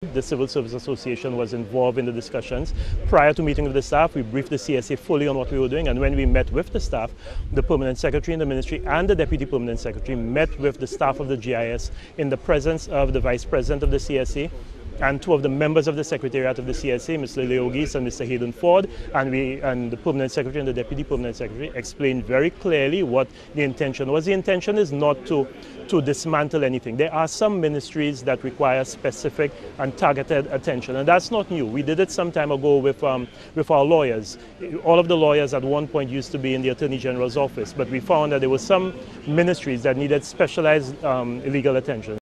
The Civil Service Association was involved in the discussions. Prior to meeting with the staff, we briefed the CSA fully on what we were doing, and when we met with the staff, the Permanent Secretary in the Ministry and the Deputy Permanent Secretary met with the staff of the GIS in the presence of the Vice President of the CSA and two of the members of the Secretariat of the CSA, Mr. Leogis and Mr. Hayden Ford, and the Permanent Secretary and the Deputy Permanent Secretary explained very clearly what the intention was. The intention is not to dismantle anything. There are some ministries that require specific and targeted attention, and that's not new. We did it some time ago with our lawyers. All of the lawyers at one point used to be in the Attorney General's office, but we found that there were some ministries that needed specialized legal attention.